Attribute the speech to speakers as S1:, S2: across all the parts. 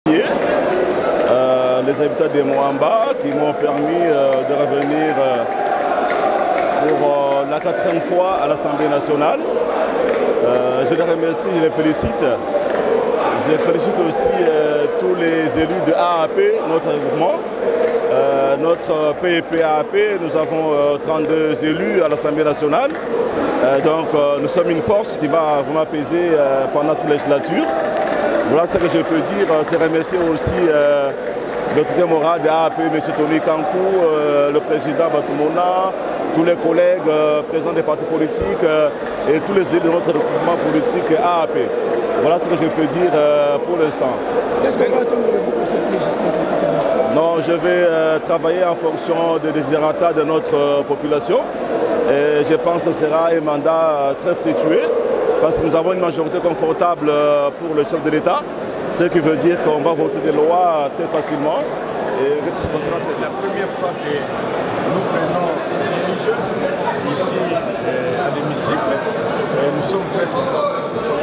S1: les habitants de Moamba qui m'ont permis de revenir pour la 4e fois à l'Assemblée nationale. Je les remercie, je les félicite. Je félicite aussi tous les élus de AAP, notre groupement. Notre PEP-AAP, nous avons 32 élus à l'Assemblée nationale. Donc nous sommes une force qui va vraiment peser pendant cette législature. Voilà ce que je peux dire. C'est remercier aussi l'autorité morale de AAP, M. Tony Kankou, le président Batoumona, tous les collègues présents des partis politiques et tous les élus de notre groupement politique AAP. Voilà ce que je peux dire pour l'instant.
S2: Qu'est-ce qu'on va attendre de vous pour cette législature?
S1: Non, je vais travailler en fonction des désirata de notre population. Et je pense que ce sera un mandat très fructueux parce que nous avons une majorité confortable pour le chef de l'État, ce qui veut dire qu'on va voter des lois très facilement. Et
S3: c'est la première fois que nous prenons siège ici à l'hémicycle et nous sommes très contents.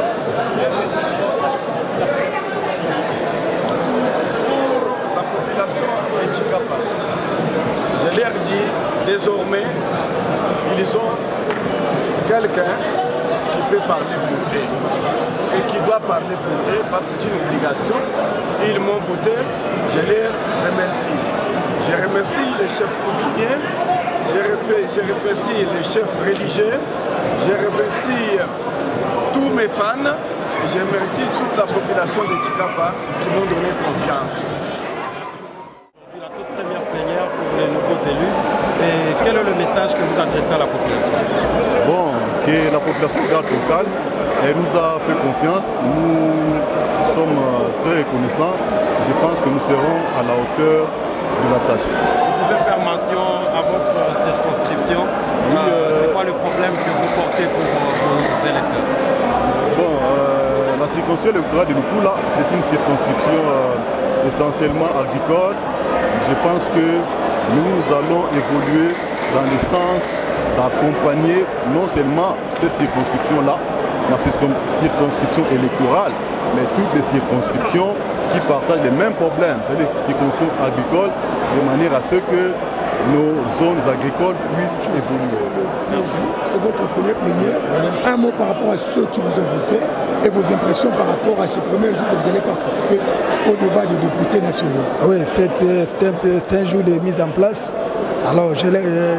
S3: Pour la population de Tchikapa, je leur dis désormais ils ont quelqu'un qui peut parler pour eux et qui doit parler pour eux parce que c'est une obligation. Ils m'ont voté, je les remercie. Je remercie les chefs coutumiers, je remercie les chefs religieux, je remercie tous mes fans, je remercie toute la population de Tchikapa qui m'ont donné confiance.
S4: C'est la toute première plénière pour les nouveaux élus. Et quel est le message que vous adressez à la population?
S5: Bon, que la population garde son calme. Elle nous a fait confiance. Nous sommes très reconnaissants. Je pense que nous serons à la hauteur de la tâche.
S4: Vous pouvez faire mention à votre circonscription. Oui, c'est quoi le problème que vous portez pour vos électeurs?
S5: Bon, la circonscription électorale de Lukula, c'est une circonscription essentiellement agricole. Je pense que nous allons évoluer dans le sens d'accompagner non seulement cette circonscription-là, la circonscription électorale, mais toutes les circonscriptions qui partagent les mêmes problèmes, c'est-à-dire les circonscriptions agricoles, de manière à ce que nos zones agricoles puissent évoluer.
S2: C'est votre première plénière. Un mot par rapport à ceux qui vous ont voté et vos impressions par rapport à ce premier jour que vous allez participer au débat des députés nationaux.
S6: Oui, c'est un jour de mise en place. Alors je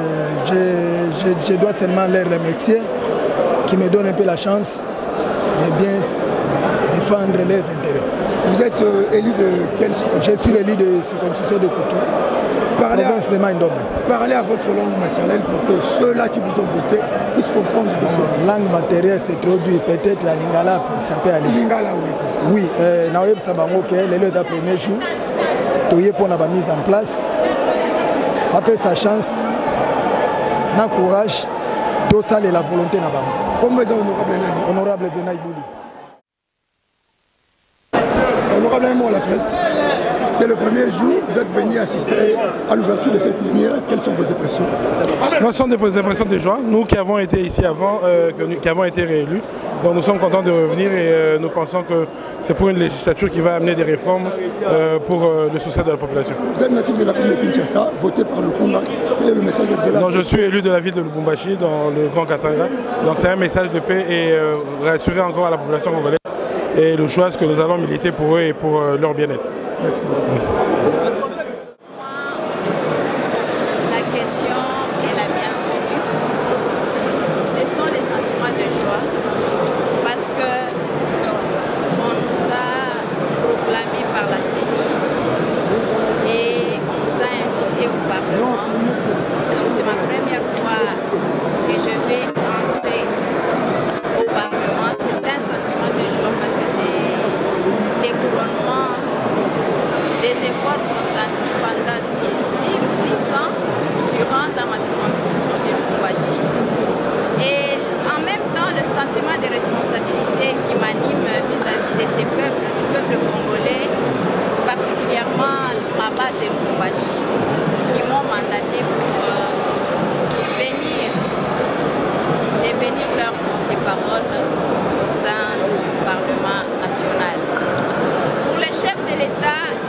S6: dois seulement les remercier qui me donnent un peu la chance de bien défendre leurs intérêts.
S2: Vous êtes élu de quelle circonscription?
S6: Je suis l'élu de circonscription de Koutou. Province de Maïndomé.
S2: Parlez à votre langue maternelle pour que ceux-là qui vous ont voté puissent comprendre de ça.
S6: Langue matérielle, c'est trop dur. Peut-être la lingala, ça peut aller.
S2: Lingala, oui.
S6: Oui, Naoyeb Sabango, qui est l'élu d'un premier jour, Toye pour la mise en place. Après sa chance, na courage, tout ça et la volonté na bango.
S2: Comment est honorable Nani?
S6: Honorable Venaï Bouli.
S2: Honorable Nani à la presse. C'est le premier jour, vous êtes venu assister à l'ouverture de cette plénière. Quelles sont vos impressions?
S7: Ce sont des impressions de joie. Nous qui avons été ici avant, qui avons été réélus, donc nous sommes contents de revenir et nous pensons que c'est pour une législature qui va amener des réformes pour le succès de la population.
S2: Vous êtes natif de la commune de Kinshasa, voté par le Congo. Quel est le message que vous avez?
S7: Non, je suis élu de la ville de Lubumbashi, dans le Grand Katanga. Donc c'est un message de paix et rassurer encore à la population congolaise et le choix que nous allons militer pour eux et pour leur bien-être.
S2: Merci.
S8: La question est la bienvenue. Ce sont les sentiments de joie parce que on nous a proclamé par la CENI et on nous a invités au Parlement. C'est ma première fois que je vais entrer au Parlement. C'est un sentiment de joie parce que c'est les couronnements des efforts consentis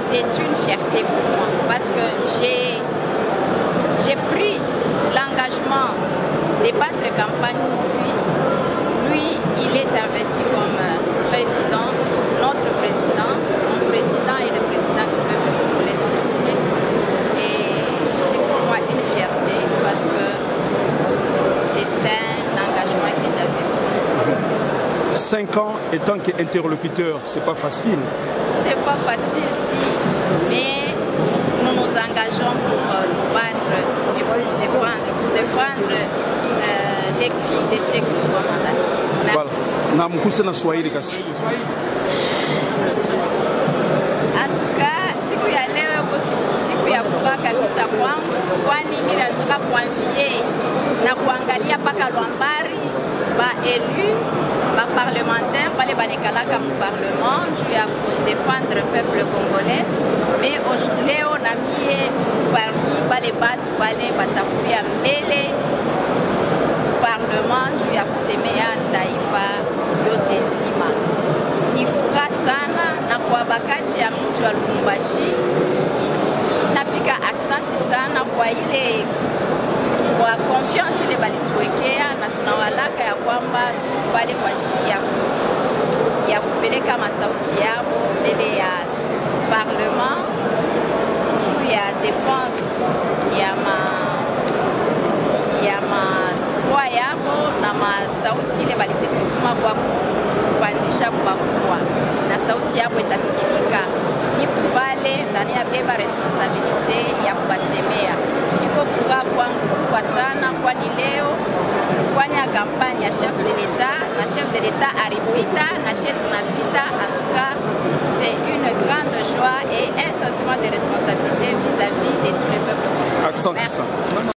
S8: c'est une fierté pour moi parce que j'ai pris l'engagement de battre campagne pour lui. Lui, il est investi comme président, notre président, mon président et le président du peuple congolais tout entier. Et c'est pour moi une fierté parce que c'est un engagement que j'avais pris.
S9: 5 ans et tant qu'interlocuteur, c'est pas facile.
S8: C'est pas facile, si, mais nous nous engageons pour nous battre et pour nous défendre les cris de ceux qui nous ont mandatés. Merci. En tout cas, siku ya leo siku ya furaha kabisa kwangu, kwani mimi nataka kuanvie na kuangalia mpaka Lwambari ba élu ba parlementaire pale banekalaka mu parlement juu ya défendre le peuple congolais, mais aujourd'hui leo na mie parmi bale batu bale batakuya mbele parlement juu ya kusemea taifa yote nzima. Ni furaha sana, na kwa bakaji ya mji wa Lubumbashi napika aksanti sana kwa ile kwa confiance ile balituwekea, na tunawalaka ya kwamba tu pale kwa ajili ya kupeleka masauti yao mbele ya parlement juu ya defense ya droit yao na masauti ile balitetuma kwa kupandisha kubakua na sauti yao itasikilika. Nipo pale na ninabeba responsabilite ya kubasemea. Niko furaha kwangu kubwa sana, kwani leo kufanya kampanya ya chef de l'État na chef de l'État aripita na chef tunapita. En tout cas, c'est une grande joie et un sentiment de responsabilité vis-à-vis de tout le peuple.
S9: Accent.